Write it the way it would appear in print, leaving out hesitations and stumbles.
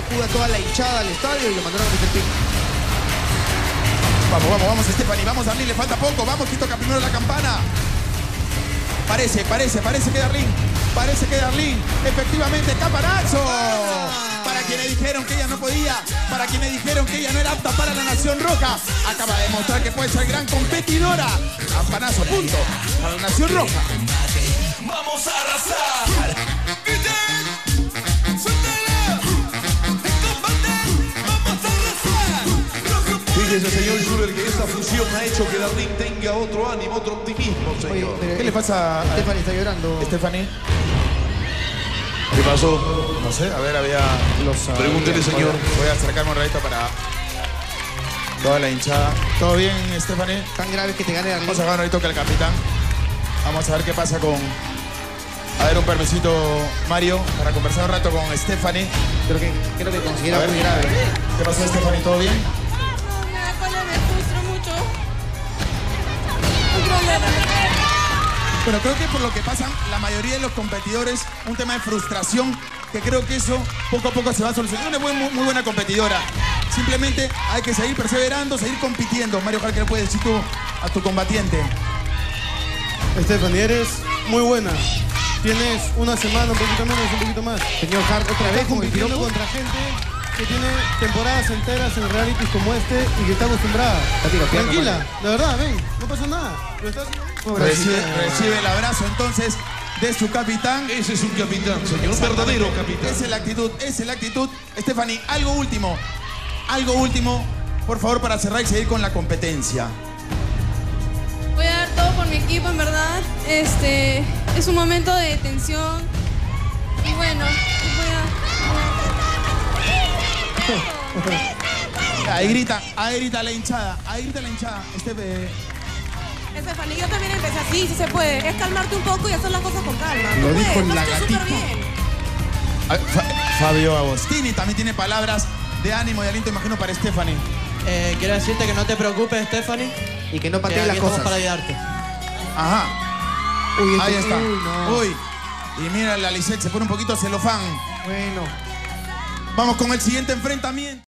acuda toda la hinchada al estadio y lo mandaron a meter pico. Vamos, Stephanie, vamos, Darlene, le falta poco. Vamos, que toca primero la campana. Parece que Darlene, efectivamente, campanazo. Para quienes dijeron que ella no podía, para quienes dijeron que ella no era apta para la Nación Roja, acaba de demostrar que puede ser gran competidora. Campanazo, punto, para la Nación Roja. Vamos a arrasar. Fíjese, señor Schubert, que esta fusión ha hecho que Darlene tenga otro ánimo, otro optimismo, señor. Oye, ¿Qué le pasa a Stephanie? Está llorando. Stephanie? ¿Qué pasó? No sé, a ver, había los... Pregúntele, señor. Voy a acercarme un ratito para toda la hinchada. ¿Todo bien, Stephanie? Tan grave que te gane Darlene. Vamos a sacar un ratito que el capitán. Vamos a ver qué pasa con... A ver, un permisito, Mario, para conversar un rato con Stephanie. Creo que considera A ver, muy grave. ¿Qué pasó, Stephanie? ¿Todo bien? La cola me frustra mucho. Un problema. Bueno, creo que por lo que pasan la mayoría de los competidores, un tema de frustración, que creo que eso poco a poco se va a solucionar. Una muy buena competidora. Simplemente hay que seguir perseverando, seguir compitiendo. Mario Hall, ¿qué le puedes decir tú a tu combatiente? Stephanie, eres muy buena. Tienes una semana, un poquito menos, un poquito más. Señor Hart, otra vez Estás con el compitiendo piropo. contra gente que tiene temporadas enteras en realities como este y que está acostumbrada. tiroteando, Tranquila, de verdad, ven, no pasa nada. Lo estás haciendo bien. Recibe el abrazo entonces de su capitán. Ese es un capitán, señor, un verdadero capitán. Esa es la actitud. Stephanie, algo último, por favor, para cerrar y seguir con la competencia. Voy a dar todo por mi equipo, en verdad. Es un momento de tensión. Y bueno, Ahí grita la hinchada, Stephanie, yo también empecé así, si se puede. Es calmarte un poco y hacer las cosas con calma. Lo dijo la está gatita. súper bien. Fabio Agostini también tiene palabras de ánimo y aliento, imagino, para Stephanie. Quiero decirte que no te preocupes, Stephanie. Y que no Que patee aquí las estamos cosas. para ayudarte. Ajá. Uy, Ahí está. no. Uy. Y mira, la Lisette se pone un poquito celofán. Bueno. Vamos con el siguiente enfrentamiento.